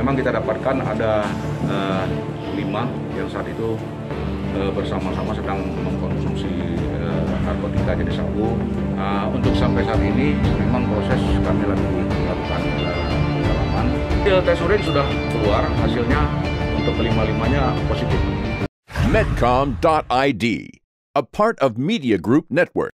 memang kita dapatkan ada 5 yang saat itu bersama-sama sedang mengkonsumsi narkotika jenis sabu. Untuk sampai saat ini memang proses kami lagi melakukan pendalaman. Hasil tes urin sudah keluar, hasilnya untuk kelima-limanya positif. Medcom.id, a part of Media Group Network.